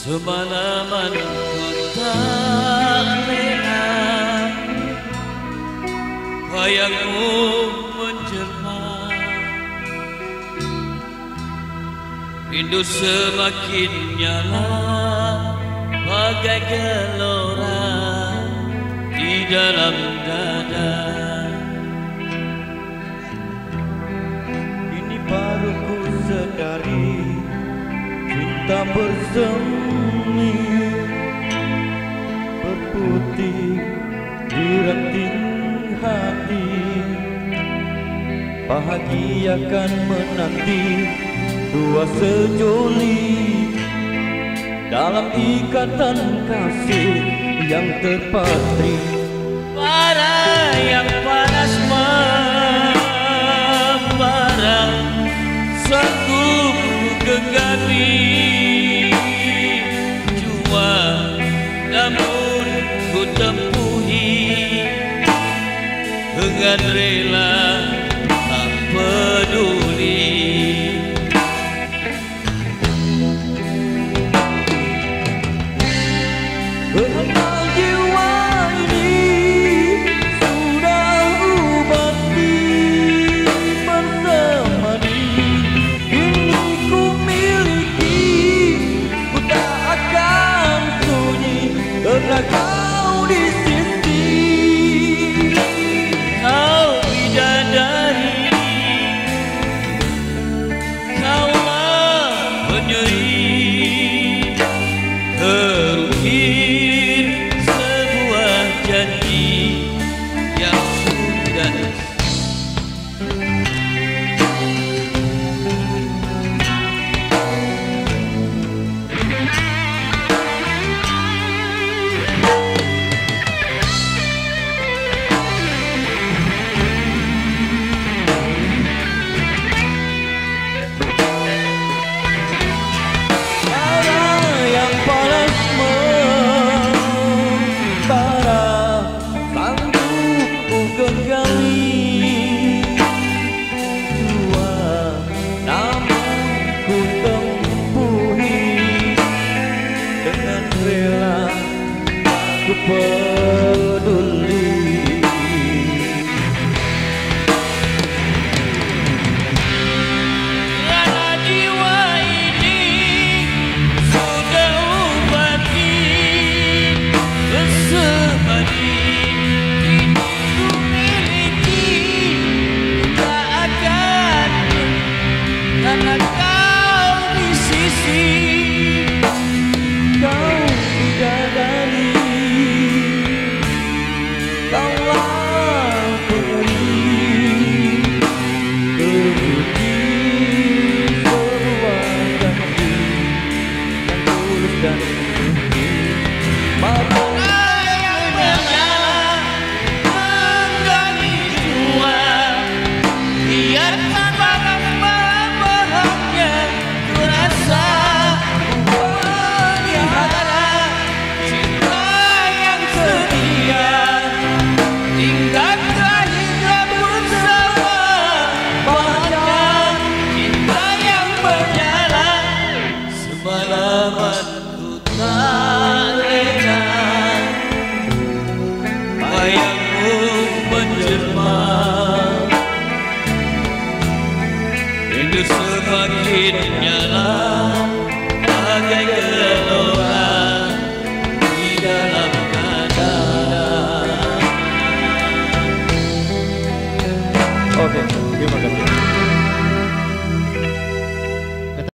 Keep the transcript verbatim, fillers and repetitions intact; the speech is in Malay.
Semalaman ku tak rela bayangmu menjelma, rindu semakin nyala bagai gelora di dalam dada. Ini baru ku sadari cinta bersemi berputih di ranting hati, bahagiakan menanti dua sejoli dalam ikatan kasih yang terpatri. Bara yang panas membara, sanggup ku genggami jua, namun ku tempuhi dengan rela tak peduli. Kehendak jiwa ini sudah ubati bersamadi, kini ku miliki, ku tak akan sunyi karena kau di sisi. Kau bidadari, kaulah penyeri, terukir sebuah janji yang sudah peduli. karena jiwa ini sudah ubati bersemadi, kini ku miliki, tak akan karena kau di sisi. Kau bidadari, kaulah penyeri, terukir sebuah janji yang tulus dan suci. Mata yang menyala menggali jiwa, biarkan barang bahagia ku rasa, pelihara cinta yang setia, tinggalkan hingga bersama, bahagia cinta yang berjalan. Semalaman ku tak rela bayangmu menjelma, rindu semakin nyala bagai gelora di dalam dada. Oke.